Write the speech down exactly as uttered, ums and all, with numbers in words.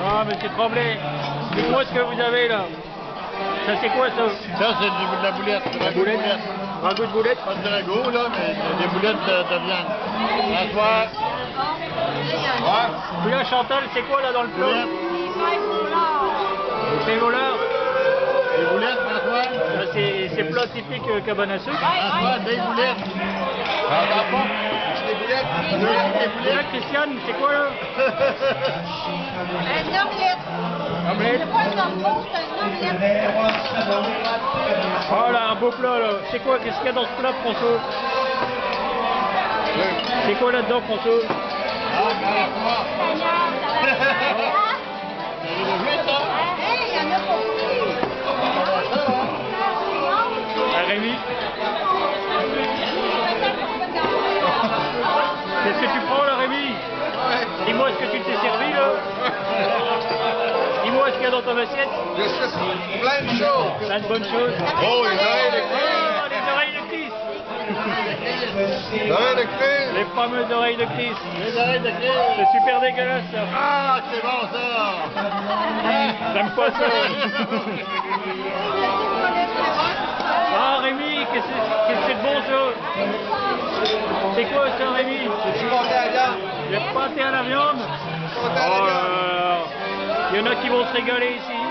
Ah, monsieur Tremblay, dites-moi ce que vous avez là. Ça c'est quoi ça? Ça c'est de la boulette. La boulette. Ragoût de boulette? Pas de ragoût là, mais des boulettes de, de viande. François. Ouais. Puis là Chantal, c'est quoi là dans le plat? Des voleurs. Des boulettes, François? C'est plat typique euh, cabane à sucre. François, des boulettes. J'entends pas. Des boulettes. Des boulettes. Et là, Christiane, c'est quoi là? Un omelette. Omelette. C'est pas une omelette, c'est un omelette. Oh là, un beau plat là. C'est quoi? Qu'est-ce qu'il y a dans ce plat, François? C'est quoi là-dedans, François? Ah, François. Il y en a pas beaucoup. Ah, Rémi? Qu'est-ce que tu prends là, Rémi? Dis-moi ce que tu t'es servi là. Dis-moi ce qu'il y a dans ton assiette. Je sais plein de choses. Plein de bonnes choses. Oh, les oreilles de Oh, les oreilles de Christ. Les oreilles de Christ. Les fameuses oreilles de Christ. Les oreilles de Christ. C'est super dégueulasse ça. Ah, c'est bon ça. J'aime pas ça. Ah Rémi, qu'est-ce que c'est de bon ça? C'est quoi ça Rémi? C'est du pâté à la viande. Le pâté à la viande? Pâté à la Oh viande. là là. Il y en a qui vont se régaler ici.